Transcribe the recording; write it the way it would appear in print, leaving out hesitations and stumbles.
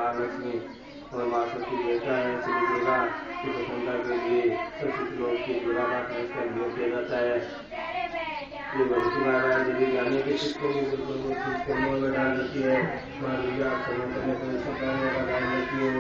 महालक्ष्मी और माँ शक्ति देवता है श्री दुर्गा की प्रसन्नता के लिए सचित लोग की दुर्गा का पुरस्कार किया जाता है। ये भगवती माता देवी जाने के चित्रों को बिल्कुल ठीक कर्मों में डाल देती है। माँ दुर्गा कर्म करने पर इसका कार्य का डाल देती है।